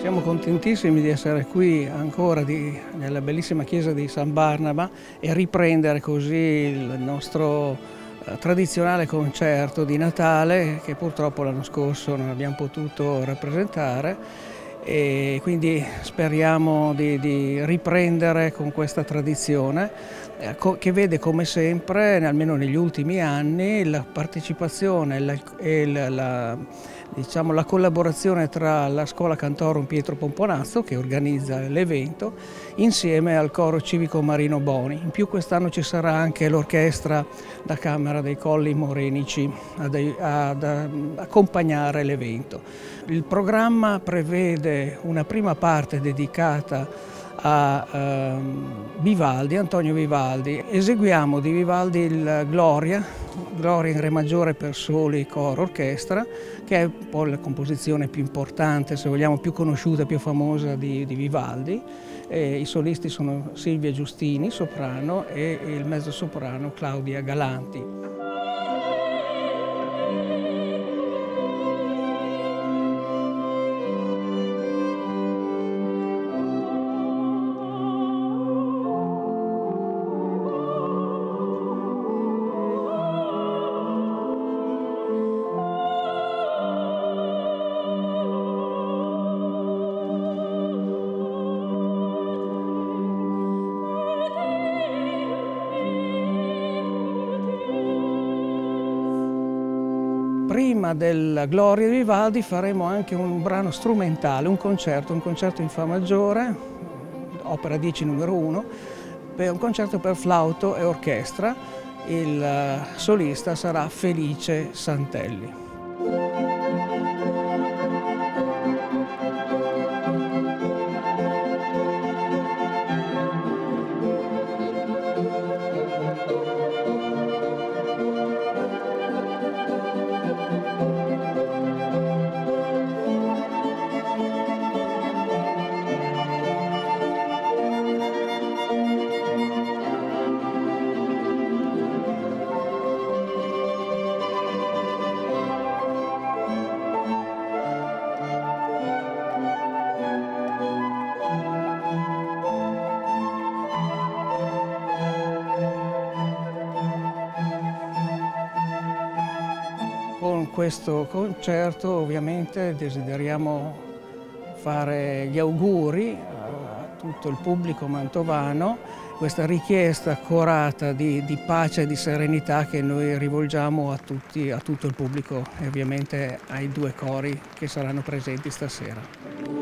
Siamo contentissimi di essere qui ancora nella bellissima chiesa di San Barnaba e riprendere così il nostro tradizionale concerto di Natale che purtroppo l'anno scorso non abbiamo potuto rappresentare, e quindi speriamo di riprendere con questa tradizione che vede come sempre, almeno negli ultimi anni, la partecipazione e la collaborazione tra la Scuola Cantorum Pietro Pomponazzo, che organizza l'evento, insieme al Coro Civico Marino Boni. In più quest'anno ci sarà anche l'orchestra da Camera dei Colli Morenici ad accompagnare l'evento. Il programma prevede una prima parte dedicata a Vivaldi, Antonio Vivaldi. Eseguiamo di Vivaldi il Gloria in Re maggiore per soli, coro, orchestra, che è un po' la composizione più importante, se vogliamo, più conosciuta, più famosa di Vivaldi. I solisti sono Silvia Giustini, soprano, e il mezzosoprano Claudia Galanti. Prima della Gloria di Vivaldi faremo anche un brano strumentale, un concerto in Fa maggiore, opera 10 numero 1, un concerto per flauto e orchestra. Il solista sarà Felice Santelli. Con questo concerto ovviamente desideriamo fare gli auguri a tutto il pubblico mantovano, questa richiesta accorata di pace e di serenità che noi rivolgiamo a tutto il pubblico e ovviamente ai due cori che saranno presenti stasera.